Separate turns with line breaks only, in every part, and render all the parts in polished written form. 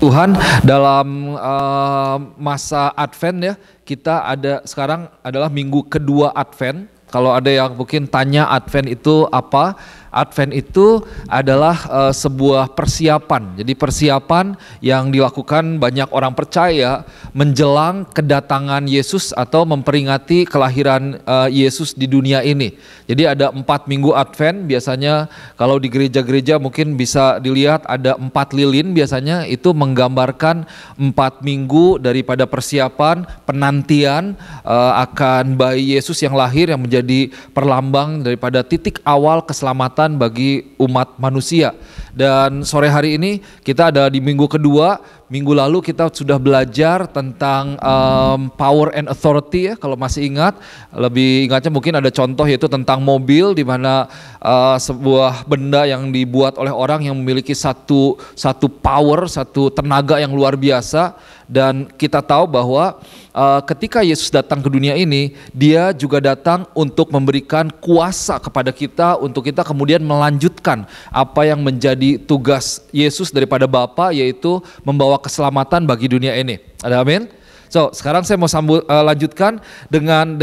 Tuhan, dalam masa Advent ya, kita ada sekarang adalah minggu kedua Advent. Kalau ada yang mungkin tanya Advent itu apa? Advent itu adalah sebuah persiapan. Jadi persiapan yang dilakukan banyak orang percaya menjelang kedatangan Yesus atau memperingati kelahiran Yesus di dunia ini. Jadi ada 4 minggu Advent, biasanya kalau di gereja-gereja mungkin bisa dilihat ada 4 lilin, biasanya itu menggambarkan 4 minggu daripada persiapan penantian akan bayi Yesus yang lahir, yang menjadi perlambang daripada titik awal keselamatan bagi umat manusia. Dan sore hari ini kita ada di minggu kedua. Minggu lalu kita sudah belajar tentang power and authority ya, kalau masih ingat. Lebih ingatnya mungkin ada contoh yaitu tentang mobil, di mana sebuah benda yang dibuat oleh orang yang memiliki satu power, satu tenaga yang luar biasa. Dan kita tahu bahwa ketika Yesus datang ke dunia ini, dia juga datang untuk memberikan kuasa kepada kita, untuk kita kemudian melanjutkan apa yang menjadi tugas Yesus daripada Bapa, yaitu membawa keselamatan bagi dunia ini. Ada amin? So, sekarang saya mau lanjutkan dengan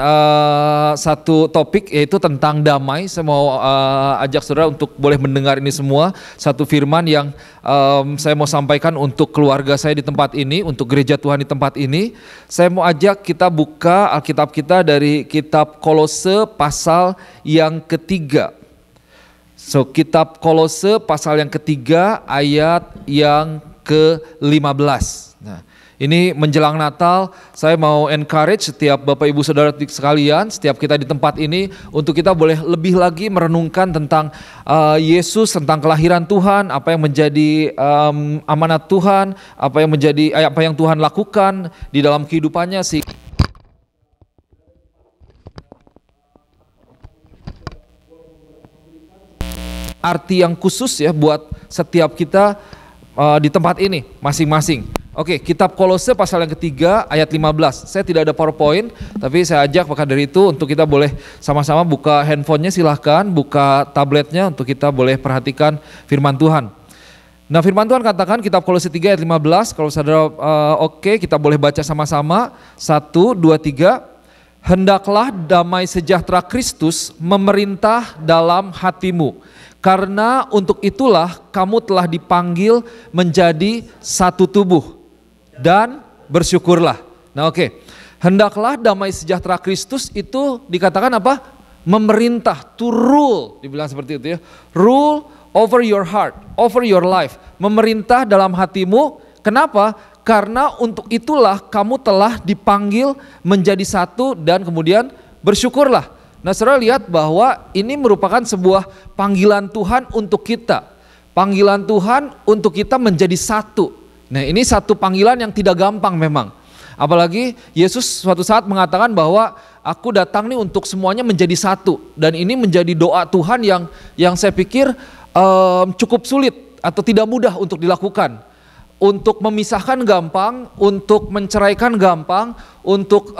satu topik, yaitu tentang damai. Saya mau ajak saudara untuk boleh mendengar ini semua. Satu firman yang saya mau sampaikan untuk keluarga saya di tempat ini, untuk gereja Tuhan di tempat ini. Saya mau ajak kita buka Alkitab kita dari kitab Kolose pasal yang ketiga. So, kitab Kolose pasal yang ketiga ayat yang ke-15. Nah, ini menjelang Natal, saya mau encourage setiap Bapak Ibu Saudara sekalian, setiap kita di tempat ini, untuk kita boleh lebih lagi merenungkan tentang Yesus, tentang kelahiran Tuhan, apa yang menjadi amanat Tuhan, apa yang Tuhan lakukan di dalam kehidupannya sih. Arti yang khusus ya buat setiap kita di tempat ini masing-masing. Oke, kitab Kolose pasal yang ketiga ayat 15. Saya tidak ada PowerPoint, tapi saya ajak maka dari itu untuk kita boleh sama-sama buka handphonenya, silahkan buka tabletnya untuk kita boleh perhatikan firman Tuhan. Nah, firman Tuhan katakan kitab Kolose 3 ayat 15. Kalau saudara oke, kita boleh baca sama-sama. 1, 2, 3. Hendaklah damai sejahtera Kristus memerintah dalam hatimu, karena untuk itulah kamu telah dipanggil menjadi satu tubuh, dan bersyukurlah. Nah oke, hendaklah damai sejahtera Kristus itu dikatakan apa? Memerintah, to rule, dibilang seperti itu ya. Rule over your heart, over your life. Memerintah dalam hatimu, kenapa? Karena untuk itulah kamu telah dipanggil menjadi satu dan kemudian bersyukurlah. Nah, saudara lihat bahwa ini merupakan sebuah panggilan Tuhan untuk kita. Panggilan Tuhan untuk kita menjadi satu. Nah, ini satu panggilan yang tidak gampang memang. Apalagi Yesus suatu saat mengatakan bahwa aku datang nih untuk semuanya menjadi satu. Dan ini menjadi doa Tuhan yang saya pikir cukup sulit atau tidak mudah untuk dilakukan. Untuk memisahkan gampang, untuk menceraikan gampang, untuk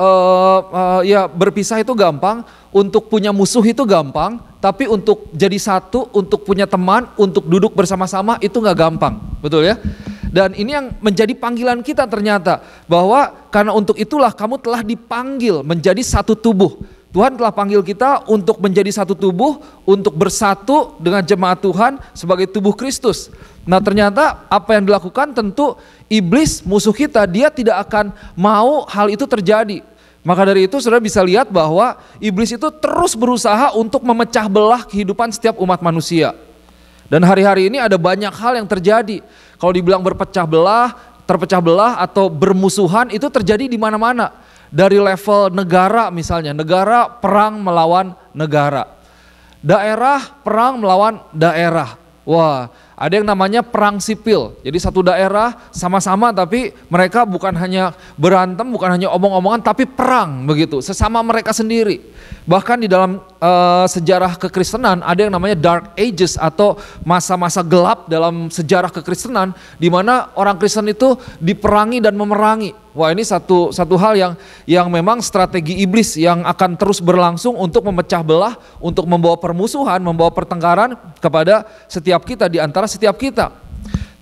berpisah itu gampang, untuk punya musuh itu gampang, tapi untuk jadi satu, untuk punya teman, untuk duduk bersama-sama itu gak gampang, betul ya? Dan ini yang menjadi panggilan kita ternyata, bahwa karena untuk itulah kamu telah dipanggil menjadi satu tubuh. Tuhan telah panggil kita untuk menjadi satu tubuh, untuk bersatu dengan jemaat Tuhan sebagai tubuh Kristus. Nah, ternyata apa yang dilakukan tentu iblis, musuh kita, dia tidak akan mau hal itu terjadi. Maka dari itu saudara bisa lihat bahwa iblis itu terus berusaha untuk memecah belah kehidupan setiap umat manusia. Dan hari-hari ini ada banyak hal yang terjadi. Kalau dibilang terpecah belah atau bermusuhan itu terjadi di mana-mana. Dari level negara misalnya, negara perang melawan negara. Daerah perang melawan daerah. Wah, ada yang namanya perang sipil. Jadi satu daerah sama-sama tapi mereka bukan hanya berantem, bukan hanya omong-omongan, tapi perang begitu, sesama mereka sendiri. Bahkan di dalam sejarah kekristenan ada yang namanya Dark Ages atau masa-masa gelap dalam sejarah kekristenan, di mana orang Kristen itu diperangi dan memerangi. Wah, ini satu hal yang memang strategi iblis yang akan terus berlangsung untuk memecah belah, untuk membawa permusuhan, membawa pertengkaran kepada setiap kita, di antara setiap kita.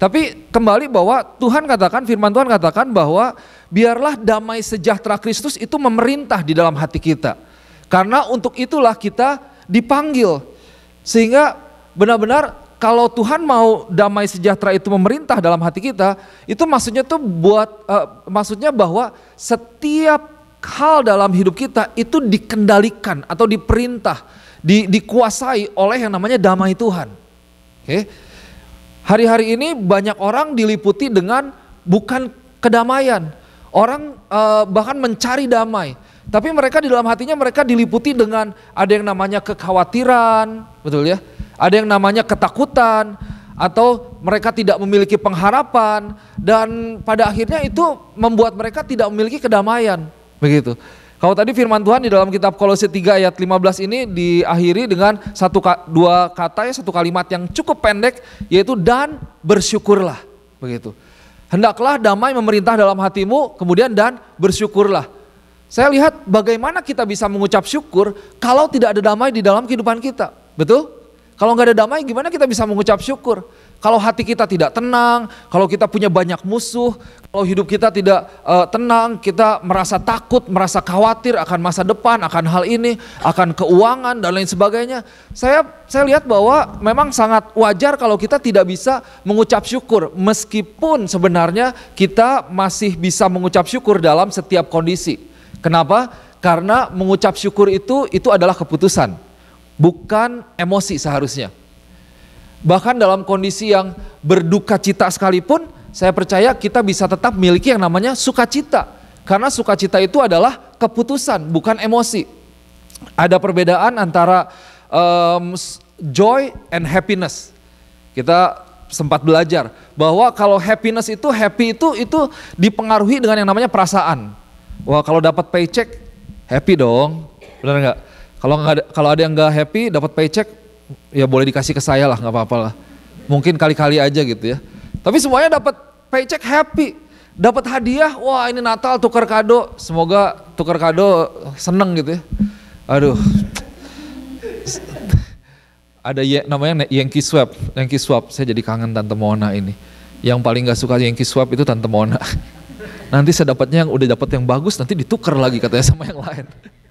Tapi kembali bahwa Tuhan katakan, firman Tuhan katakan bahwa biarlah damai sejahtera Kristus itu memerintah di dalam hati kita. Karena untuk itulah kita dipanggil. Sehingga benar-benar kalau Tuhan mau damai sejahtera itu memerintah dalam hati kita, itu maksudnya tuh maksudnya bahwa setiap hal dalam hidup kita itu dikendalikan atau diperintah, dikuasai oleh yang namanya damai Tuhan. Oke. Hari-hari ini banyak orang diliputi dengan bukan kedamaian. Orang bahkan mencari damai. Tapi mereka di dalam hatinya mereka diliputi dengan ada yang namanya kekhawatiran, betul ya? Ada yang namanya ketakutan, atau mereka tidak memiliki pengharapan, dan pada akhirnya itu membuat mereka tidak memiliki kedamaian, begitu. Kalau tadi firman Tuhan di dalam kitab Kolose 3 ayat 15 ini diakhiri dengan dua kata ya, satu kalimat yang cukup pendek, yaitu dan bersyukurlah, begitu. Hendaklah damai memerintah dalam hatimu, kemudian dan bersyukurlah. Saya lihat bagaimana kita bisa mengucap syukur kalau tidak ada damai di dalam kehidupan kita, betul? Kalau nggak ada damai gimana kita bisa mengucap syukur? Kalau hati kita tidak tenang, kalau kita punya banyak musuh, kalau hidup kita tidak tenang, kita merasa takut, merasa khawatir akan masa depan, akan hal ini, akan keuangan dan lain sebagainya. Saya lihat bahwa memang sangat wajar kalau kita tidak bisa mengucap syukur, meskipun sebenarnya kita masih bisa mengucap syukur dalam setiap kondisi. Kenapa? Karena mengucap syukur itu adalah keputusan, bukan emosi seharusnya. Bahkan dalam kondisi yang berduka cita sekalipun, saya percaya kita bisa tetap memiliki yang namanya sukacita. Karena sukacita itu adalah keputusan, bukan emosi. Ada perbedaan antara joy and happiness. Kita sempat belajar bahwa kalau happiness itu, happy itu dipengaruhi dengan yang namanya perasaan. Wah, kalau dapat paycheck, happy dong, benar nggak? Kalau ada yang nggak happy, dapat paycheck, ya boleh dikasih ke saya lah, nggak apa-apa lah. Mungkin kali-kali aja gitu ya. Tapi semuanya dapat paycheck happy, dapat hadiah, wah ini Natal tukar kado, semoga tukar kado seneng gitu ya. Aduh, ada namanya Yankee Swap, saya jadi kangen Tante Mona ini. Yang paling nggak suka Yankee Swap itu Tante Mona. Nanti saya dapatnya yang udah dapat yang bagus, nanti ditukar lagi katanya sama yang lain.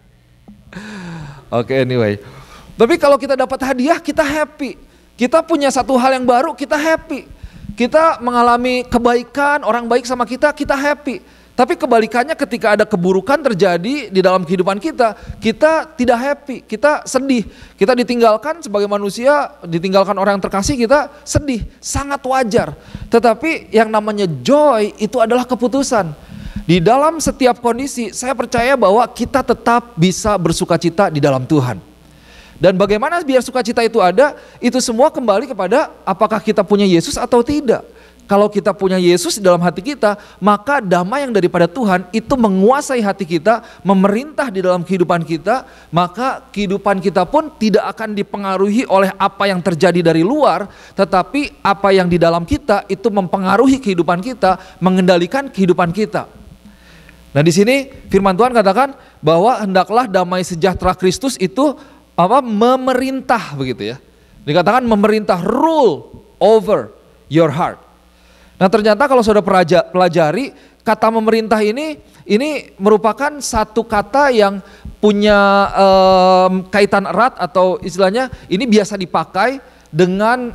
Oke, anyway. Tapi kalau kita dapat hadiah, kita happy. Kita punya satu hal yang baru, kita happy. Kita mengalami kebaikan, orang baik sama kita, kita happy. Tapi kebalikannya ketika ada keburukan terjadi di dalam kehidupan kita, kita tidak happy, kita sedih. Kita ditinggalkan sebagai manusia, ditinggalkan orang yang terkasih, kita sedih, sangat wajar. Tetapi yang namanya joy itu adalah keputusan. Di dalam setiap kondisi, saya percaya bahwa kita tetap bisa bersukacita di dalam Tuhan. Dan bagaimana biar sukacita itu ada, itu semua kembali kepada apakah kita punya Yesus atau tidak. Kalau kita punya Yesus di dalam hati kita, maka damai yang daripada Tuhan itu menguasai hati kita, memerintah di dalam kehidupan kita, maka kehidupan kita pun tidak akan dipengaruhi oleh apa yang terjadi dari luar, tetapi apa yang di dalam kita itu mempengaruhi kehidupan kita, mengendalikan kehidupan kita. Nah di sini firman Tuhan katakan bahwa hendaklah damai sejahtera Kristus itu memerintah, begitu ya. Dikatakan memerintah, rule over your heart. Nah ternyata kalau saudara pelajari kata memerintah ini merupakan satu kata yang punya kaitan erat, atau istilahnya ini biasa dipakai dengan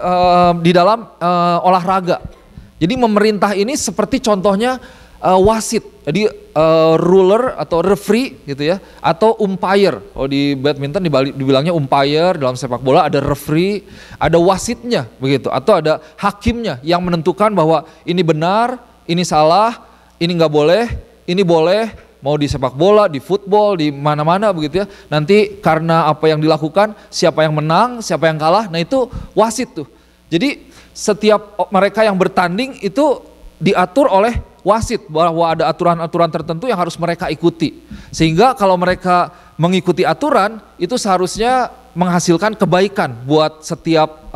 di dalam olahraga. Jadi memerintah ini seperti contohnya wasit, jadi ruler atau referee gitu ya, atau umpire. Kalau di badminton dibilangnya umpire, dalam sepak bola ada referee, ada wasitnya begitu, atau ada hakimnya yang menentukan bahwa ini benar, ini salah, ini nggak boleh, ini boleh. Mau di sepak bola, di football, di mana-mana begitu ya. Nanti karena apa yang dilakukan, siapa yang menang, siapa yang kalah, nah itu wasit tuh. Jadi setiap mereka yang bertanding itu diatur oleh wasit, bahwa ada aturan-aturan tertentu yang harus mereka ikuti. Sehingga kalau mereka mengikuti aturan, itu seharusnya menghasilkan kebaikan buat setiap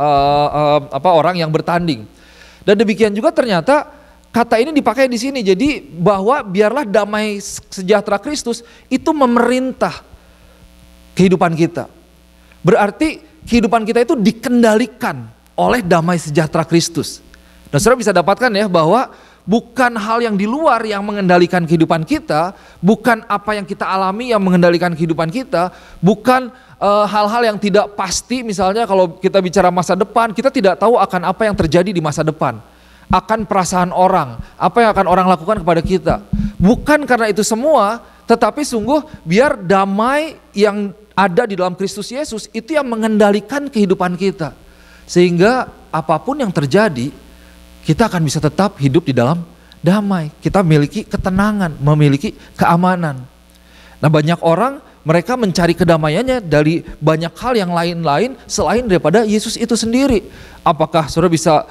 orang yang bertanding. Dan demikian juga ternyata kata ini dipakai di sini. Jadi bahwa biarlah damai sejahtera Kristus itu memerintah kehidupan kita. Berarti kehidupan kita itu dikendalikan oleh damai sejahtera Kristus. Dan saudara bisa dapatkan ya bahwa bukan hal yang di luar yang mengendalikan kehidupan kita, bukan apa yang kita alami yang mengendalikan kehidupan kita, bukan hal-hal yang tidak pasti. Misalnya kalau kita bicara masa depan, kita tidak tahu akan apa yang terjadi di masa depan, akan perasaan orang, apa yang akan orang lakukan kepada kita. Bukan karena itu semua, tetapi sungguh biar damai yang ada di dalam Kristus Yesus itu yang mengendalikan kehidupan kita. Sehingga apapun yang terjadi, kita akan bisa tetap hidup di dalam damai. Kita memiliki ketenangan, memiliki keamanan. Nah, banyak orang mereka mencari kedamaiannya dari banyak hal yang lain-lain selain daripada Yesus itu sendiri. Apakah saudara bisa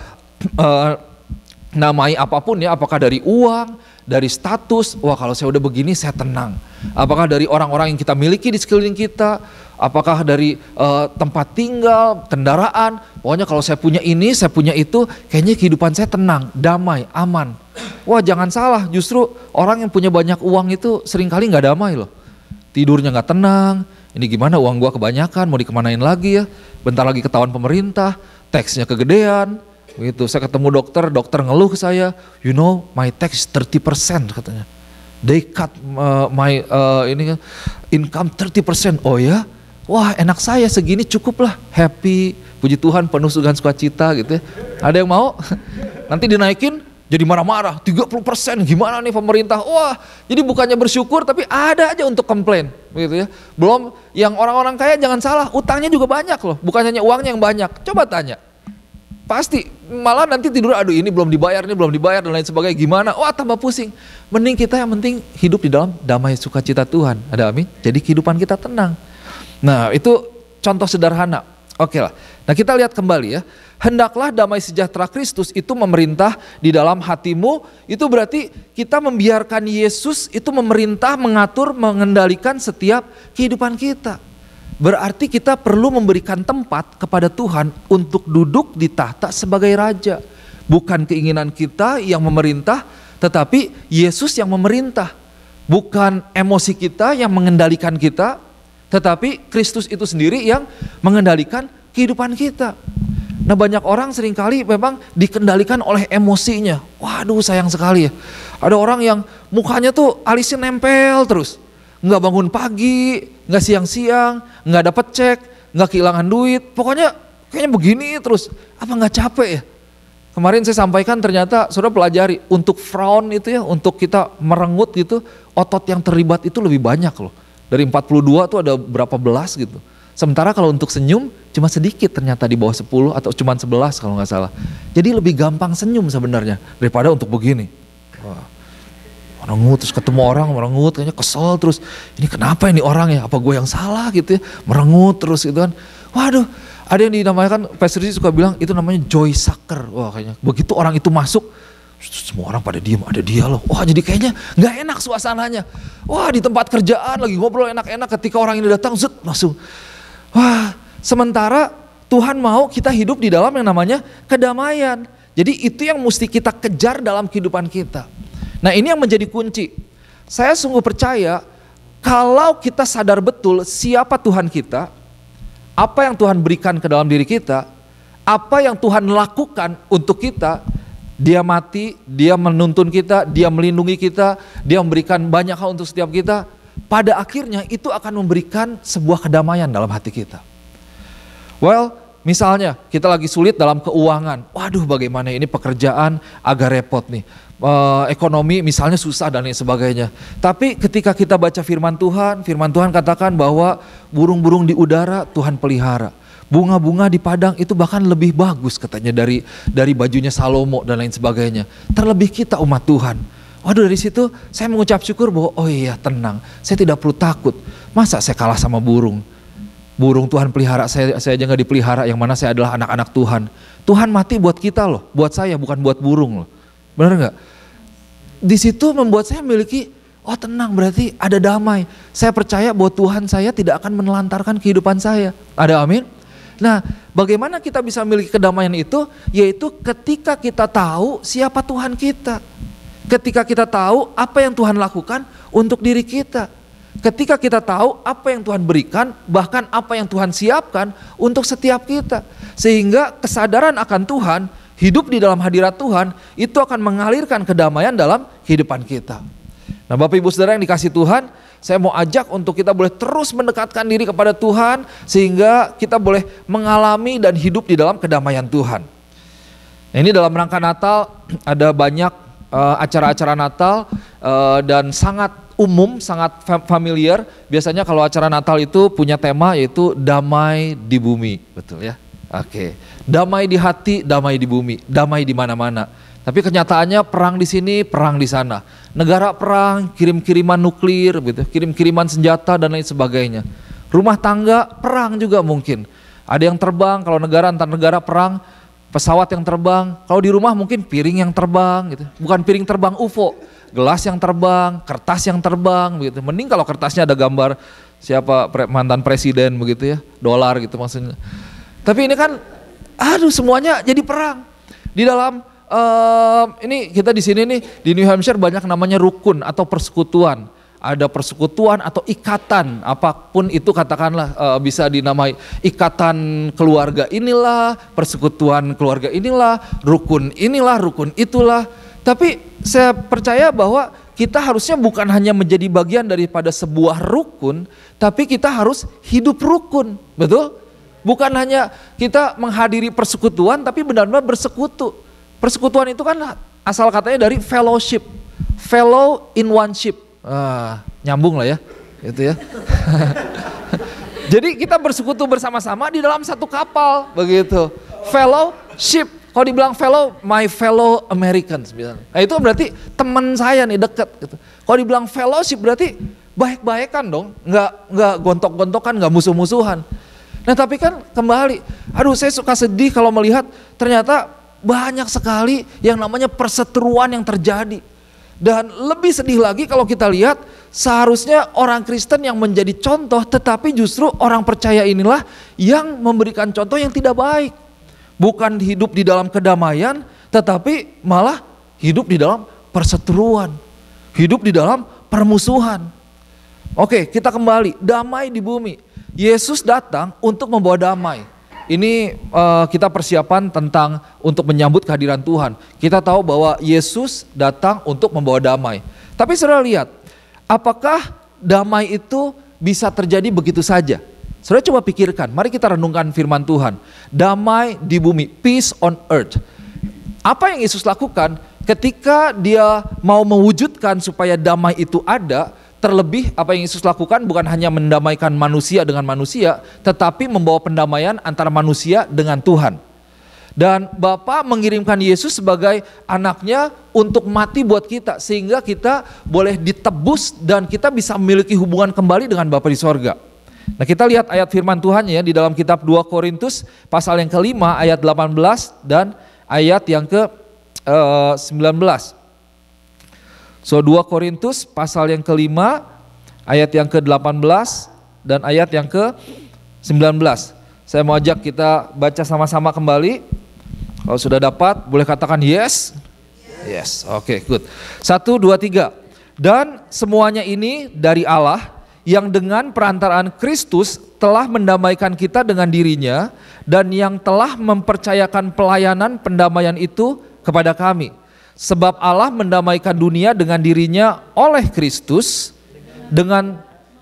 namai apapun ya, apakah dari uang, dari status, wah kalau saya udah begini saya tenang. Apakah dari orang-orang yang kita miliki di sekeliling kita, apakah dari tempat tinggal, kendaraan, pokoknya kalau saya punya ini, saya punya itu, kayaknya kehidupan saya tenang, damai, aman. Wah jangan salah, justru orang yang punya banyak uang itu seringkali gak damai loh. Tidurnya gak tenang, ini gimana uang gua kebanyakan, mau dikemanain lagi ya, bentar lagi ketahuan pemerintah, taxnya kegedean, begitu. Saya ketemu dokter ngeluh ke saya, you know my tax 30% katanya. They cut my income 30%, oh ya, wah enak saya segini cukup lah, happy, puji Tuhan penuh dengan sukacita gitu ya. Ada yang mau? Nanti dinaikin jadi marah-marah, 30%, gimana nih pemerintah? Wah, jadi bukannya bersyukur tapi ada aja untuk komplain, begitu ya. Belum yang orang-orang kaya jangan salah, utangnya juga banyak loh, bukan hanya uangnya yang banyak. Coba tanya, pasti malah nanti tidur, aduh ini belum dibayar dan lain sebagainya, gimana? Wah tambah pusing. Mending kita yang penting hidup di dalam damai sukacita Tuhan, ada amin. Jadi kehidupan kita tenang. Nah itu contoh sederhana, oke lah. Nah kita lihat kembali ya. Hendaklah damai sejahtera Kristus itu memerintah di dalam hatimu. Itu berarti kita membiarkan Yesus itu memerintah, mengatur, mengendalikan setiap kehidupan kita. Berarti kita perlu memberikan tempat kepada Tuhan untuk duduk di tahta sebagai Raja. Bukan keinginan kita yang memerintah, tetapi Yesus yang memerintah. Bukan emosi kita yang mengendalikan kita, tetapi Kristus itu sendiri yang mengendalikan kehidupan kita. Nah banyak orang seringkali memang dikendalikan oleh emosinya. Waduh sayang sekali ya. Ada orang yang mukanya tuh alisnya nempel terus. Nggak bangun pagi, nggak siang-siang, nggak dapet cek, nggak kehilangan duit. Pokoknya kayaknya begini terus. Apa nggak capek ya? Kemarin saya sampaikan ternyata saudara pelajari. Untuk frown itu ya, untuk kita merengut gitu, otot yang terlibat itu lebih banyak loh. Dari 42 tuh ada berapa belas gitu. Sementara kalau untuk senyum cuma sedikit ternyata di bawah 10 atau cuma 11 kalau nggak salah. Jadi lebih gampang senyum sebenarnya daripada untuk begini. Wah, merengut terus ketemu orang merengut kayaknya kesel terus. Ini kenapa ini orang ya? Apa gue yang salah gitu ya? Merengut terus gitu kan. Waduh, ada yang dinamakan, Pastor Rizky suka bilang itu namanya joy sucker. Wah kayaknya begitu orang itu masuk, semua orang pada diem, ada dia loh. Wah jadi kayaknya gak enak suasananya. Wah di tempat kerjaan lagi ngobrol enak-enak, ketika orang ini datang zut langsung. Wah sementara Tuhan mau kita hidup di dalam yang namanya kedamaian. Jadi itu yang mesti kita kejar dalam kehidupan kita. Nah ini yang menjadi kunci. Saya sungguh percaya kalau kita sadar betul siapa Tuhan kita, apa yang Tuhan berikan ke dalam diri kita, apa yang Tuhan lakukan untuk kita, Dia mati, Dia menuntun kita, Dia melindungi kita, Dia memberikan banyak hal untuk setiap kita. Pada akhirnya itu akan memberikan sebuah kedamaian dalam hati kita. Well, misalnya kita lagi sulit dalam keuangan. Waduh bagaimana ini pekerjaan agak repot nih. Ekonomi misalnya susah dan lain sebagainya. Tapi ketika kita baca firman Tuhan katakan bahwa burung-burung di udara Tuhan pelihara. Bunga-bunga di padang itu bahkan lebih bagus katanya dari bajunya Salomo dan lain sebagainya. Terlebih kita umat Tuhan. Waduh dari situ saya mengucap syukur bahwa oh iya tenang, saya tidak perlu takut. Masa saya kalah sama burung? Burung Tuhan pelihara, saya aja gak dipelihara, yang mana saya adalah anak-anak Tuhan. Tuhan mati buat kita loh, buat saya bukan buat burung loh. Benar gak? Di situ membuat saya memiliki, oh tenang berarti ada damai. Saya percaya bahwa Tuhan saya tidak akan menelantarkan kehidupan saya. Ada amin? Nah bagaimana kita bisa memiliki kedamaian itu? Yaitu ketika kita tahu siapa Tuhan kita. Ketika kita tahu apa yang Tuhan lakukan untuk diri kita. Ketika kita tahu apa yang Tuhan berikan, bahkan apa yang Tuhan siapkan untuk setiap kita. Sehingga kesadaran akan Tuhan hidup di dalam hadirat Tuhan, itu akan mengalirkan kedamaian dalam kehidupan kita. Nah Bapak Ibu Saudara yang dikasih Tuhan, saya mau ajak untuk kita boleh terus mendekatkan diri kepada Tuhan, sehingga kita boleh mengalami dan hidup di dalam kedamaian Tuhan. Nah ini dalam rangka Natal ada banyak acara-acara Natal dan sangat umum, sangat familiar. Biasanya kalau acara Natal itu punya tema yaitu damai di bumi, betul ya? Oke, damai di hati, damai di bumi, damai di mana-mana. Tapi kenyataannya perang di sini, perang di sana. Negara perang, kirim-kiriman nuklir, gitu, kirim-kiriman senjata dan lain sebagainya. Rumah tangga perang juga mungkin. Ada yang terbang, kalau negara antar negara perang, pesawat yang terbang. Kalau di rumah mungkin piring yang terbang, gitu. Bukan piring terbang UFO, gelas yang terbang, kertas yang terbang, begitu. Mending kalau kertasnya ada gambar siapa mantan presiden begitu ya, dolar gitu maksudnya. Tapi ini kan, aduh semuanya jadi perang. Di dalam ini kita di sini nih di New Hampshire banyak namanya rukun atau persekutuan. Ada persekutuan atau ikatan, apapun itu katakanlah bisa dinamai ikatan keluarga inilah, persekutuan keluarga inilah, rukun itulah. Tapi saya percaya bahwa kita harusnya bukan hanya menjadi bagian daripada sebuah rukun, tapi kita harus hidup rukun, betul? Bukan hanya kita menghadiri persekutuan, tapi benar-benar bersekutu. Persekutuan itu kan asal katanya dari fellowship, fellow in one ship. Nyambung lah ya, gitu ya. Jadi kita bersekutu bersama-sama di dalam satu kapal, begitu. Fellowship, kalau dibilang fellow, my fellow Americans. Nah itu berarti teman saya nih deket. Gitu. Kalau dibilang fellowship berarti baik-baikan dong, nggak gontok-gontokan, nggak musuh-musuhan. Nah tapi kan kembali, aduh saya suka sedih kalau melihat ternyata banyak sekali yang namanya perseteruan yang terjadi. Dan lebih sedih lagi kalau kita lihat seharusnya orang Kristen yang menjadi contoh, tetapi justru orang percaya inilah yang memberikan contoh yang tidak baik. Bukan hidup di dalam kedamaian, tetapi malah hidup di dalam perseteruan, hidup di dalam permusuhan. Oke, kita kembali, damai di bumi. Yesus datang untuk membawa damai. Ini kita persiapan tentang untuk menyambut kehadiran Tuhan. Kita tahu bahwa Yesus datang untuk membawa damai. Tapi saudara lihat, apakah damai itu bisa terjadi begitu saja? Saudara coba pikirkan, mari kita renungkan firman Tuhan. Damai di bumi, peace on earth. Apa yang Yesus lakukan ketika dia mau mewujudkan supaya damai itu ada? Terlebih apa yang Yesus lakukan bukan hanya mendamaikan manusia dengan manusia, tetapi membawa pendamaian antara manusia dengan Tuhan. Dan Bapa mengirimkan Yesus sebagai anaknya untuk mati buat kita, sehingga kita boleh ditebus dan kita bisa memiliki hubungan kembali dengan Bapa di sorga. Nah kita lihat ayat firman Tuhan ya di dalam kitab 2 Korintus pasal yang kelima ayat 18 dan ayat yang ke-19. So 2 Korintus pasal yang kelima ayat yang ke-18 dan ayat yang ke-19. Saya mau ajak kita baca sama-sama kembali. Kalau sudah dapat boleh katakan yes. Yes, oke, good. 1, 2, 3. Dan semuanya ini dari Allah yang dengan perantaraan Kristus telah mendamaikan kita dengan dirinya dan yang telah mempercayakan pelayanan pendamaian itu kepada kami. Sebab Allah mendamaikan dunia dengan dirinya oleh Kristus dengan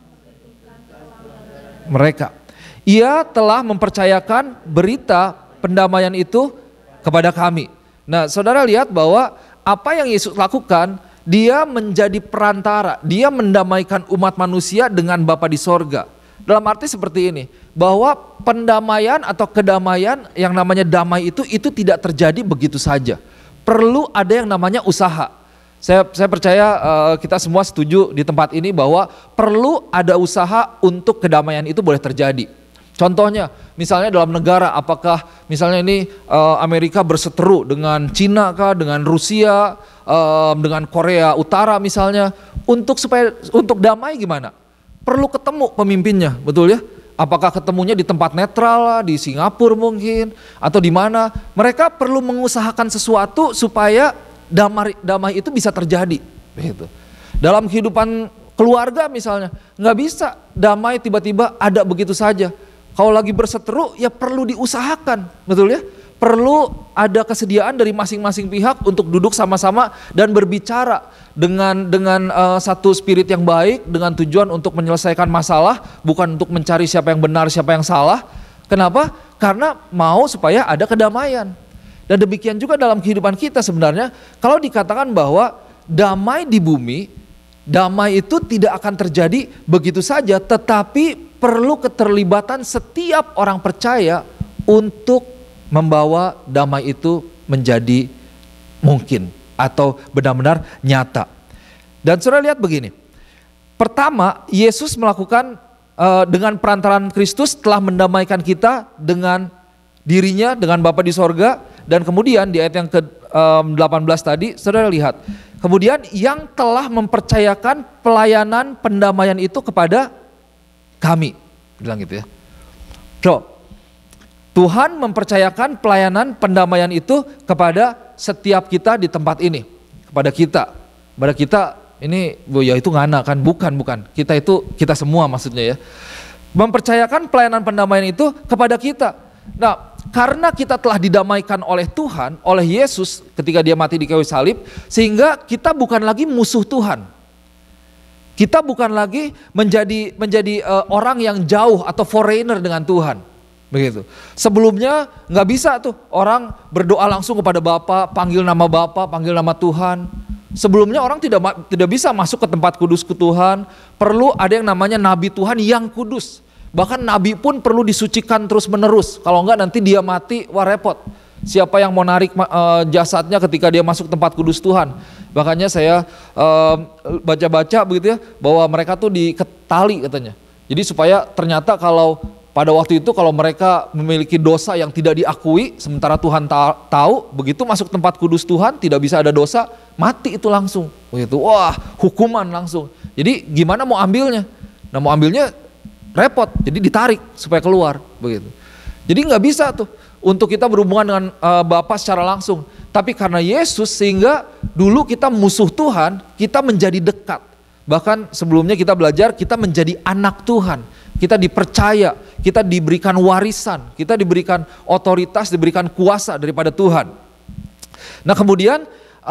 mereka. Ia telah mempercayakan berita pendamaian itu kepada kami. Nah saudara lihat bahwa apa yang Yesus lakukan, dia menjadi perantara, dia mendamaikan umat manusia dengan Bapa di sorga. Dalam arti seperti ini, bahwa pendamaian atau kedamaian yang namanya damai itu tidak terjadi begitu saja. Perlu ada yang namanya usaha. Saya percaya kita semua setuju di tempat ini bahwa perlu ada usaha untuk kedamaian itu boleh terjadi. Contohnya, misalnya dalam negara, apakah misalnya ini Amerika berseteru dengan Cina kah, dengan Rusia, dengan Korea Utara misalnya, untuk damai gimana? Perlu ketemu pemimpinnya, betul ya? Apakah ketemunya di tempat netral lah, di Singapura mungkin, atau di mana? Mereka perlu mengusahakan sesuatu supaya damai itu bisa terjadi. Begitu. Dalam kehidupan keluarga misalnya, nggak bisa damai tiba-tiba ada begitu saja. Kalau lagi berseteru ya perlu diusahakan, betul ya? perlu ada kesediaan dari masing-masing pihak untuk duduk sama-sama dan berbicara dengan satu spirit yang baik, dengan tujuan untuk menyelesaikan masalah, bukan untuk mencari siapa yang benar, siapa yang salah. Kenapa? Karena mau supaya ada kedamaian. Dan demikian juga dalam kehidupan kita sebenarnya, kalau dikatakan bahwa damai di bumi, damai itu tidak akan terjadi begitu saja, tetapi perlu keterlibatan setiap orang percaya untuk membawa damai itu menjadi mungkin atau benar-benar nyata. Dan saudara lihat begini, pertama Yesus melakukan dengan perantaraan Kristus telah mendamaikan kita dengan dirinya, dengan Bapa di sorga. Dan kemudian di ayat yang ke-18 tadi, saudara lihat, kemudian yang telah mempercayakan pelayanan pendamaian itu kepada kami, bilang gitu ya. So, Tuhan mempercayakan pelayanan pendamaian itu kepada setiap kita di tempat ini, kepada kita ini, ya itu ngana kan, bukan, kita semua maksudnya ya, mempercayakan pelayanan pendamaian itu kepada kita. Nah, karena kita telah didamaikan oleh Tuhan, oleh Yesus ketika dia mati di kayu salib, sehingga kita bukan lagi musuh Tuhan. Kita bukan lagi menjadi orang yang jauh atau foreigner dengan Tuhan. Begitu. Sebelumnya nggak bisa tuh orang berdoa langsung kepada Bapa, panggil nama Bapa, panggil nama Tuhan. Sebelumnya orang tidak bisa masuk ke tempat kudus ke Tuhan. Perlu ada yang namanya nabi Tuhan yang kudus. Bahkan nabi pun perlu disucikan terus menerus. Kalau enggak nanti dia mati, wah repot. Siapa yang mau narik jasadnya ketika dia masuk tempat kudus Tuhan. Makanya saya baca-baca begitu ya, bahwa mereka tuh diketali katanya. Jadi supaya ternyata kalau pada waktu itu kalau mereka memiliki dosa yang tidak diakui, sementara Tuhan tahu, begitu masuk tempat kudus Tuhan tidak bisa ada dosa, mati itu langsung. Begitu, wah hukuman langsung. Jadi gimana mau ambilnya? Nah mau ambilnya repot, jadi ditarik supaya keluar begitu. Jadi nggak bisa tuh untuk kita berhubungan dengan Bapa secara langsung. Tapi karena Yesus sehingga dulu kita musuh Tuhan, kita menjadi dekat. Bahkan sebelumnya kita belajar kita menjadi anak Tuhan. Kita dipercaya, kita diberikan warisan, kita diberikan otoritas, diberikan kuasa daripada Tuhan. Nah kemudian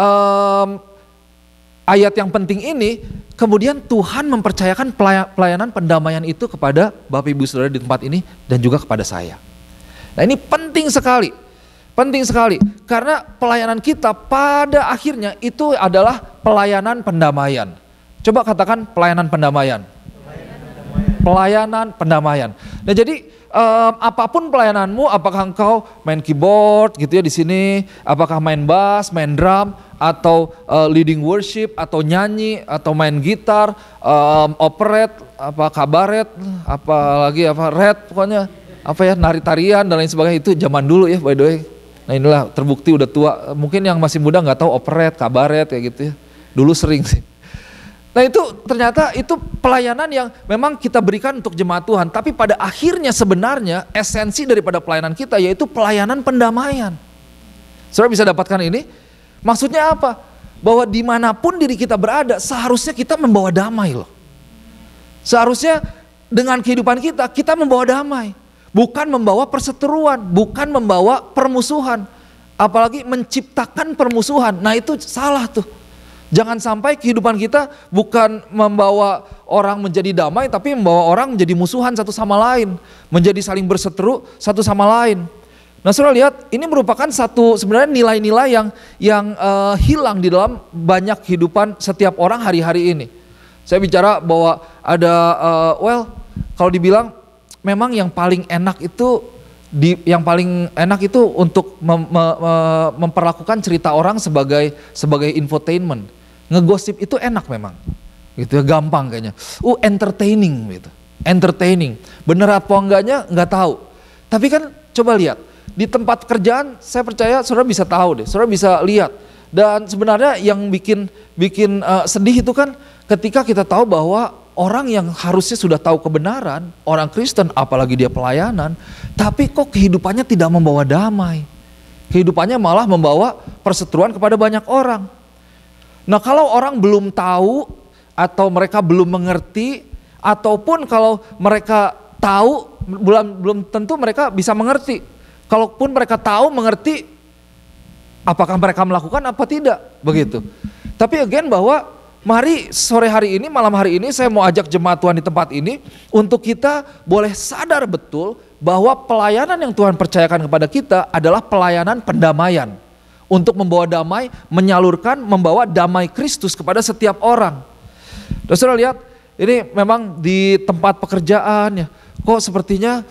ayat yang penting ini, kemudian Tuhan mempercayakan pelayanan pendamaian itu kepada Bapak Ibu Saudara di tempat ini dan juga kepada saya. Nah ini penting sekali, karena pelayanan kita pada akhirnya itu adalah pelayanan pendamaian. Coba katakan pelayanan pendamaian. Pelayanan pendamaian. Nah jadi apapun pelayananmu, apakah engkau main keyboard gitu ya di sini, apakah main bass, main drum, atau leading worship, atau nyanyi, atau main gitar, operet, kabaret, red, pokoknya nari tarian dan lain sebagainya, itu zaman dulu ya by the way. Nah inilah terbukti udah tua. Mungkin yang masih muda nggak tahu operet, kabaret kayak gitu ya. Dulu sering sih. Nah itu ternyata itu pelayanan yang memang kita berikan untuk jemaat Tuhan. Tapi pada akhirnya sebenarnya esensi daripada pelayanan kita yaitu pelayanan pendamaian. Saudara bisa dapatkan ini? Maksudnya apa? Bahwa dimanapun diri kita berada seharusnya kita membawa damai loh. Seharusnya dengan kehidupan kita membawa damai. Bukan membawa perseteruan, bukan membawa permusuhan. Apalagi menciptakan permusuhan. Nah itu salah tuh. Jangan sampai kehidupan kita bukan membawa orang menjadi damai, tapi membawa orang menjadi musuhan satu sama lain, menjadi saling berseteru satu sama lain. Nah saudara lihat, ini merupakan satu sebenarnya nilai-nilai yang hilang di dalam banyak kehidupan setiap orang hari-hari ini. Saya bicara bahwa ada, kalau dibilang memang yang paling enak itu untuk memperlakukan cerita orang sebagai infotainment. Ngegosip itu enak memang, gitu ya, gampang kayaknya. Entertaining gitu, entertaining. Bener apa enggaknya nggak tahu. Tapi kan coba lihat di tempat kerjaan, saya percaya saudara bisa tahu deh, saudara bisa lihat. Dan sebenarnya yang bikin sedih itu kan ketika kita tahu bahwa orang yang harusnya sudah tahu kebenaran, orang Kristen apalagi dia pelayanan, tapi kok kehidupannya tidak membawa damai. Kehidupannya malah membawa perseteruan kepada banyak orang. Nah kalau orang belum tahu atau mereka belum mengerti, ataupun kalau mereka tahu belum tentu mereka bisa mengerti. Kalaupun mereka tahu, mengerti, apakah mereka melakukan apa tidak, begitu. Tapi again bahwa mari sore hari ini, malam hari ini saya mau ajak jemaat Tuhan di tempat ini untuk kita boleh sadar betul bahwa pelayanan yang Tuhan percayakan kepada kita adalah pelayanan pendamaian. Untuk membawa damai, menyalurkan, membawa damai Kristus kepada setiap orang. Dan saudara lihat, ini memang di tempat pekerjaan ya, kok sepertinya,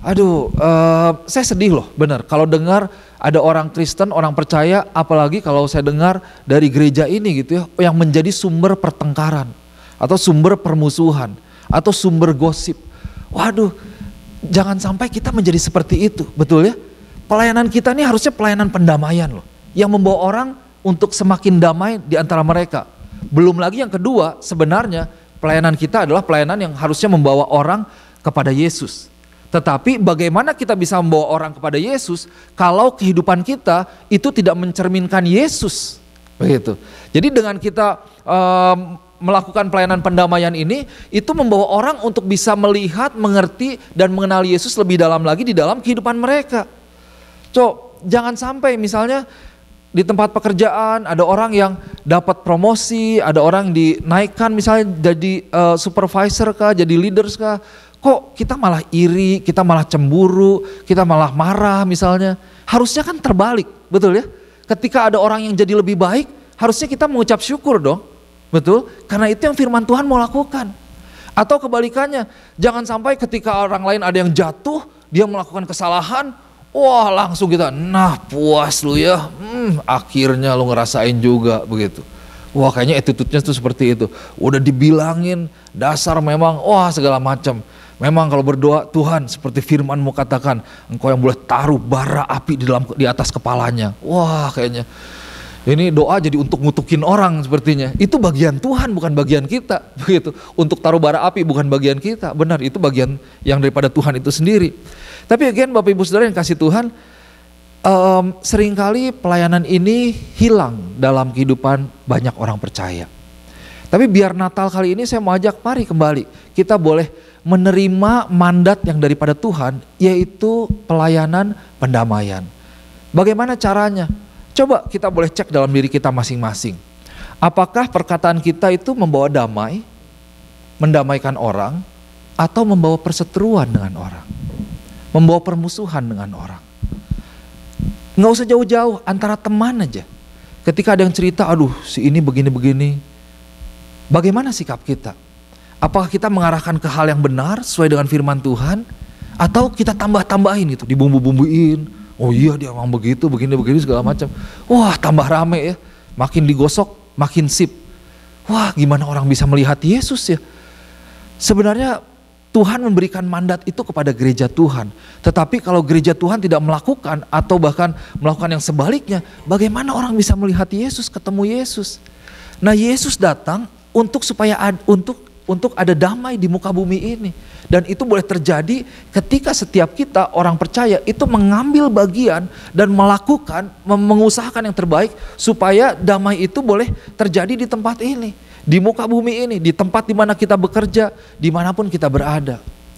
saya sedih loh benar kalau dengar ada orang Kristen, orang percaya, apalagi kalau saya dengar dari gereja ini gitu ya, yang menjadi sumber pertengkaran, atau sumber permusuhan, atau sumber gosip. Waduh, jangan sampai kita menjadi seperti itu, betul ya? Pelayanan kita ini harusnya pelayanan pendamaian loh, yang membawa orang untuk semakin damai di antara mereka. Belum lagi yang kedua, sebenarnya pelayanan kita adalah pelayanan yang harusnya membawa orang kepada Yesus. Tetapi bagaimana kita bisa membawa orang kepada Yesus kalau kehidupan kita itu tidak mencerminkan Yesus, begitu. Jadi dengan kita melakukan pelayanan pendamaian ini, itu membawa orang untuk bisa melihat, mengerti, dan mengenal Yesus lebih dalam lagi di dalam kehidupan mereka. Jangan sampai misalnya di tempat pekerjaan ada orang yang dapat promosi, ada orang dinaikkan misalnya jadi supervisor kah, jadi leaders kah, kok kita malah iri, kita malah cemburu, kita malah marah misalnya. Harusnya kan terbalik, betul ya? Ketika ada orang yang jadi lebih baik, harusnya kita mengucap syukur dong, betul? Karena itu yang firman Tuhan mau lakukan. Atau kebalikannya, jangan sampai ketika orang lain ada yang jatuh, dia melakukan kesalahan, wah langsung kita, nah puas lu ya, akhirnya lu ngerasain juga begitu. Wah kayaknya attitude-nya tuh seperti itu. Udah dibilangin, dasar memang, wah segala macam. Memang kalau berdoa, Tuhan seperti firman-Mu katakan, Engkau yang boleh taruh bara api di atas kepalanya. Wah kayaknya, ini doa jadi untuk ngutukin orang sepertinya. Itu bagian Tuhan bukan bagian kita, begitu. Untuk taruh bara api bukan bagian kita, benar itu bagian yang daripada Tuhan itu sendiri. Tapi again Bapak Ibu Saudara yang kasih Tuhan, seringkali pelayanan ini hilang dalam kehidupan banyak orang percaya. Tapi biar Natal kali ini saya mau ajak, mari kembali kita boleh menerima mandat yang daripada Tuhan, yaitu pelayanan pendamaian. Bagaimana caranya? Coba kita boleh cek dalam diri kita masing-masing. Apakah perkataan kita itu membawa damai, mendamaikan orang, atau membawa perseteruan dengan orang? Membawa permusuhan dengan orang. Nggak usah jauh-jauh, antara teman aja. Ketika ada yang cerita, aduh si ini begini-begini. Bagaimana sikap kita? Apakah kita mengarahkan ke hal yang benar sesuai dengan firman Tuhan? Atau kita tambah-tambahin gitu, dibumbu-bumbuin. Oh iya dia memang begitu, begini-begini segala macam. Wah tambah rame ya, makin digosok, makin sip. Wah gimana orang bisa melihat Yesus ya? Sebenarnya Tuhan memberikan mandat itu kepada gereja Tuhan. Tetapi kalau gereja Tuhan tidak melakukan atau bahkan melakukan yang sebaliknya, bagaimana orang bisa melihat Yesus, ketemu Yesus? Nah Yesus datang untuk ada damai di muka bumi ini. Dan itu boleh terjadi ketika setiap kita orang percaya itu mengambil bagian dan melakukan, mengusahakan yang terbaik supaya damai itu boleh terjadi di tempat ini, di muka bumi ini, di tempat di mana kita bekerja, dimanapun kita berada.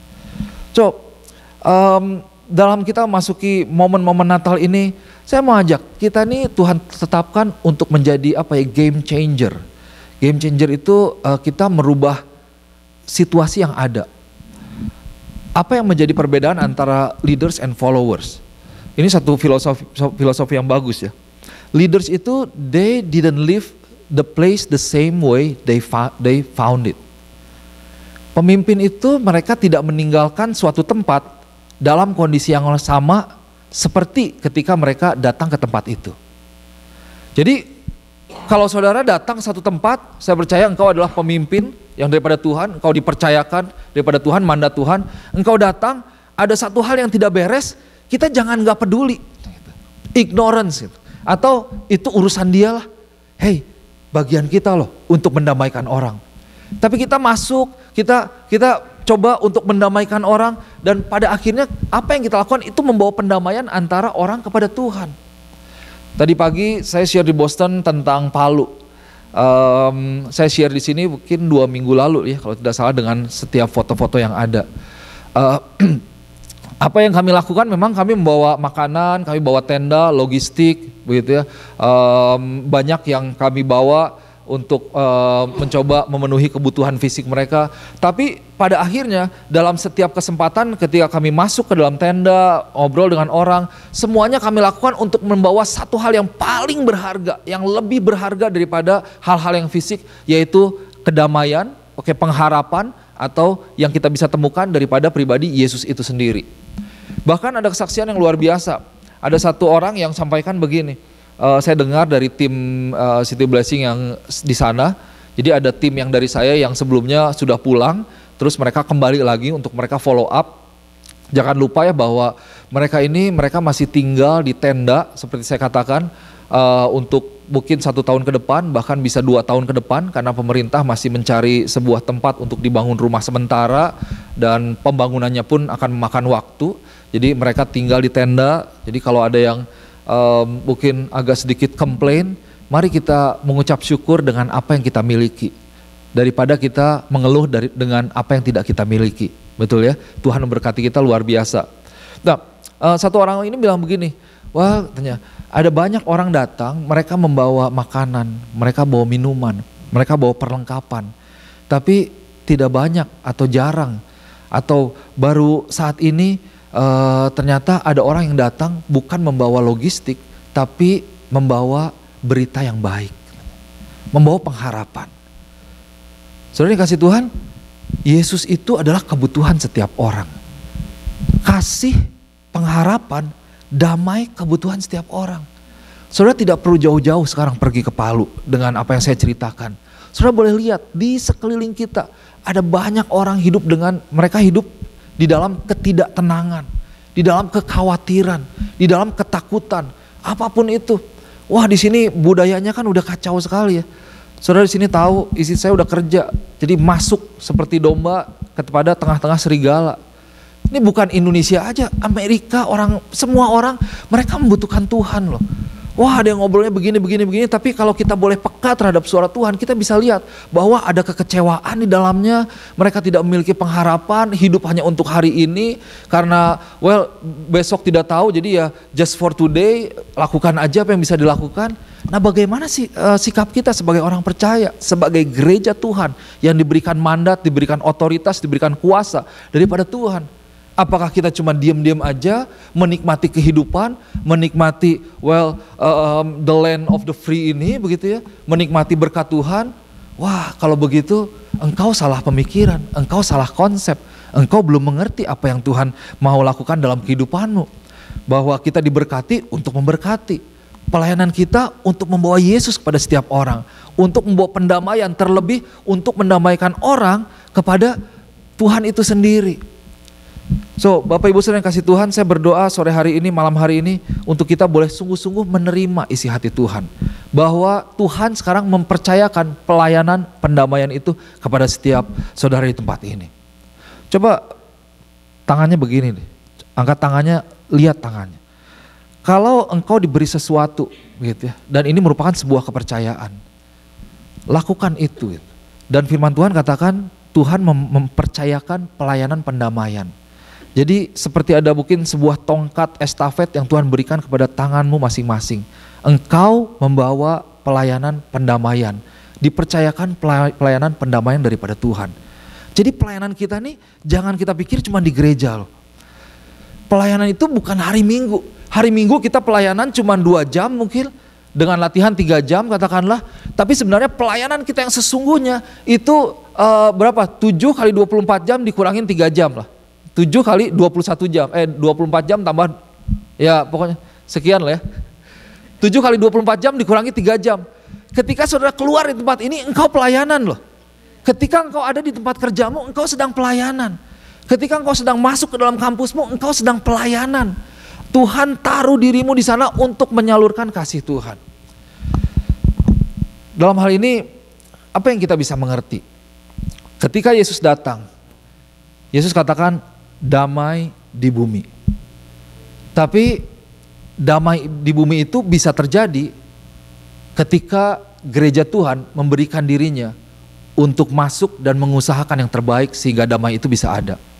Dalam kita masuki momen-momen Natal ini, saya mau ajak kita nih Tuhan tetapkan untuk menjadi game changer. Game changer itu kita merubah situasi yang ada. Apa yang menjadi perbedaan antara leaders and followers? Ini satu filosofi yang bagus ya. Leaders itu they didn't live the place the same way they found it. Pemimpin itu mereka tidak meninggalkan suatu tempat dalam kondisi yang sama seperti ketika mereka datang ke tempat itu. Jadi kalau saudara datang ke satu tempat, saya percaya engkau adalah pemimpin yang daripada Tuhan, engkau dipercayakan daripada Tuhan, mandat Tuhan. Engkau datang, ada satu hal yang tidak beres, kita jangan gak peduli, ignorance gitu. Atau itu urusan dia lah. Hey, bagian kita loh untuk mendamaikan orang. Tapi kita masuk, kita coba untuk mendamaikan orang, dan pada akhirnya apa yang kita lakukan itu membawa pendamaian antara orang kepada Tuhan. Tadi pagi saya share di Boston tentang Palu. Saya share di sini mungkin 2 minggu lalu ya kalau tidak salah, dengan setiap foto-foto yang ada. Apa yang kami lakukan memang kami membawa makanan, kami bawa tenda, logistik, begitu ya. Banyak yang kami bawa untuk mencoba memenuhi kebutuhan fisik mereka. Tapi pada akhirnya dalam setiap kesempatan ketika kami masuk ke dalam tenda, ngobrol dengan orang, semuanya kami lakukan untuk membawa satu hal yang paling berharga, yang lebih berharga daripada hal-hal yang fisik, yaitu kedamaian, pengharapan, atau yang kita bisa temukan daripada pribadi Yesus itu sendiri. Bahkan ada kesaksian yang luar biasa. Ada satu orang yang sampaikan begini, saya dengar dari tim City Blessing yang di sana. Jadi ada tim yang dari saya yang sebelumnya sudah pulang, terus mereka kembali lagi untuk mereka follow up. Jangan lupa ya bahwa mereka masih tinggal di tenda seperti saya katakan, untuk mungkin 1 tahun ke depan, bahkan bisa 2 tahun ke depan, karena pemerintah masih mencari sebuah tempat untuk dibangun rumah sementara dan pembangunannya pun akan memakan waktu. Jadi mereka tinggal di tenda. Jadi kalau ada yang mungkin agak sedikit komplain, mari kita mengucap syukur dengan apa yang kita miliki daripada kita mengeluh dengan apa yang tidak kita miliki. Betul ya, Tuhan memberkati kita luar biasa. Nah, satu orang ini bilang begini, wah katanya, ada banyak orang datang, mereka membawa makanan, mereka bawa minuman, mereka bawa perlengkapan, tapi tidak banyak atau jarang, atau baru saat ini ternyata ada orang yang datang bukan membawa logistik, tapi membawa berita yang baik, membawa pengharapan. Saudara dikasih Tuhan, Yesus itu adalah kebutuhan setiap orang. Kasih, pengharapan, damai, kebutuhan setiap orang. Saudara tidak perlu jauh-jauh sekarang pergi ke Palu dengan apa yang saya ceritakan. Saudara boleh lihat di sekeliling kita ada banyak orang mereka hidup di dalam ketidaktenangan, di dalam kekhawatiran, di dalam ketakutan, apapun itu. Wah, di sini budayanya kan udah kacau sekali ya. Saudara di sini tahu, istri saya udah kerja, jadi masuk seperti domba kepada tengah-tengah serigala. Ini bukan Indonesia aja, Amerika, semua orang mereka membutuhkan Tuhan loh. Wah, ada yang ngobrolnya begini, tapi kalau kita boleh peka terhadap suara Tuhan, kita bisa lihat bahwa ada kekecewaan di dalamnya. Mereka tidak memiliki pengharapan, hidup hanya untuk hari ini, karena besok tidak tahu, jadi ya just for today, lakukan aja apa yang bisa dilakukan. Nah, bagaimana sih sikap kita sebagai orang percaya, sebagai gereja Tuhan yang diberikan mandat, diberikan otoritas, diberikan kuasa daripada Tuhan? Apakah kita cuma diam-diam aja menikmati kehidupan, menikmati the land of the free ini begitu ya, menikmati berkat Tuhan? Wah, kalau begitu engkau salah pemikiran, engkau salah konsep, engkau belum mengerti apa yang Tuhan mau lakukan dalam kehidupanmu. Bahwa kita diberkati untuk memberkati. Pelayanan kita untuk membawa Yesus kepada setiap orang, untuk membawa pendamaian, terlebih untuk mendamaikan orang kepada Tuhan itu sendiri. So, Bapak Ibu Saudara yang kasih Tuhan, saya berdoa sore hari ini, malam hari ini, untuk kita boleh sungguh-sungguh menerima isi hati Tuhan. Bahwa Tuhan sekarang mempercayakan pelayanan pendamaian itu kepada setiap saudara di tempat ini. Coba tangannya begini deh, angkat tangannya, lihat tangannya. Kalau engkau diberi sesuatu gitu ya, dan ini merupakan sebuah kepercayaan, lakukan itu. Dan firman Tuhan katakan, Tuhan mempercayakan pelayanan pendamaian. Jadi seperti ada mungkin sebuah tongkat estafet yang Tuhan berikan kepada tanganmu masing-masing. Engkau membawa pelayanan pendamaian. Dipercayakan pelayanan pendamaian daripada Tuhan. Jadi pelayanan kita nih jangan kita pikir cuma di gereja loh. Pelayanan itu bukan hari Minggu. Hari Minggu kita pelayanan cuma 2 jam mungkin. Dengan latihan 3 jam katakanlah. Tapi sebenarnya pelayanan kita yang sesungguhnya itu berapa? 7 kali 24 jam dikurangin 3 jam lah. 7 kali 21 jam, 24 jam tambah, ya pokoknya sekian lah ya. 7 kali 24 jam dikurangi 3 jam. Ketika saudara keluar di tempat ini, engkau pelayanan loh. Ketika engkau ada di tempat kerjamu, engkau sedang pelayanan. Ketika engkau sedang masuk ke dalam kampusmu, engkau sedang pelayanan. Tuhan taruh dirimu di sana untuk menyalurkan kasih Tuhan. Dalam hal ini, apa yang kita bisa mengerti? Ketika Yesus datang, Yesus katakan, damai di bumi. Tapi damai di bumi itu bisa terjadi ketika gereja Tuhan memberikan dirinya untuk masuk dan mengusahakan yang terbaik sehingga damai itu bisa ada.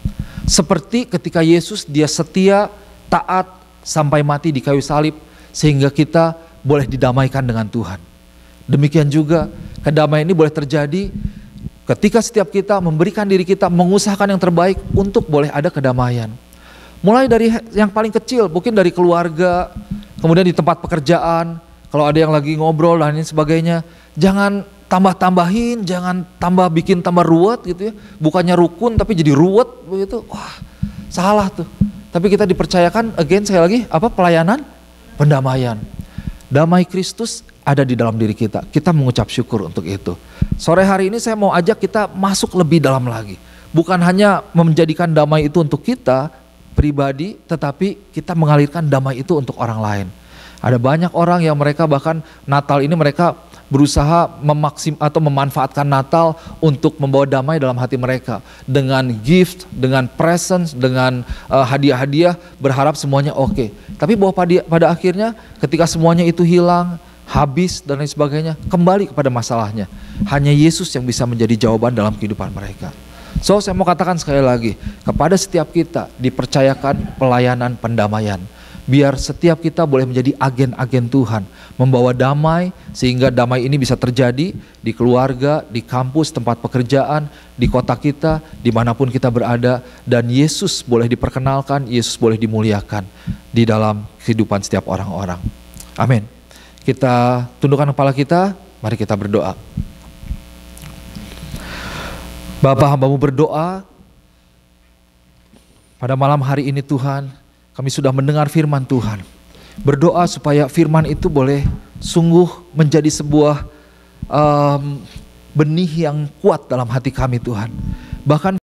Seperti ketika Yesus, dia setia, taat, sampai mati di kayu salib, sehingga kita boleh didamaikan dengan Tuhan. Demikian juga kedamaian ini boleh terjadi ketika setiap kita memberikan diri kita, mengusahakan yang terbaik untuk boleh ada kedamaian. Mulai dari yang paling kecil, mungkin dari keluarga, kemudian di tempat pekerjaan, kalau ada yang lagi ngobrol dan lain sebagainya, jangan tambah-tambahin, jangan bikin tambah ruwet gitu ya. Bukannya rukun tapi jadi ruwet begitu. Wah, salah tuh. Tapi kita dipercayakan, again sekali lagi, apa? Pelayanan, pendamaian. Damai Kristus ada di dalam diri kita. Kita mengucap syukur untuk itu. Sore hari ini saya mau ajak kita masuk lebih dalam lagi. Bukan hanya menjadikan damai itu untuk kita pribadi, tetapi kita mengalirkan damai itu untuk orang lain. Ada banyak orang yang mereka bahkan Natal ini mereka berusaha memanfaatkan Natal untuk membawa damai dalam hati mereka. Dengan gift, dengan presents, dengan hadiah-hadiah, berharap semuanya oke. Tapi bahwa pada akhirnya ketika semuanya itu hilang, habis dan lain sebagainya, kembali kepada masalahnya. Hanya Yesus yang bisa menjadi jawaban dalam kehidupan mereka. So saya mau katakan sekali lagi, kepada setiap kita dipercayakan pelayanan pendamaian. Biar setiap kita boleh menjadi agen-agen Tuhan, membawa damai, sehingga damai ini bisa terjadi di keluarga, di kampus, tempat pekerjaan, di kota kita, dimanapun kita berada, dan Yesus boleh diperkenalkan, Yesus boleh dimuliakan di dalam kehidupan setiap orang-orang. Amin. Kita tundukkan kepala kita, mari kita berdoa. Bapa, hamba-Mu berdoa, pada malam hari ini Tuhan, kami sudah mendengar firman Tuhan. Berdoa supaya firman itu boleh sungguh menjadi sebuah benih yang kuat dalam hati kami Tuhan. Bahkan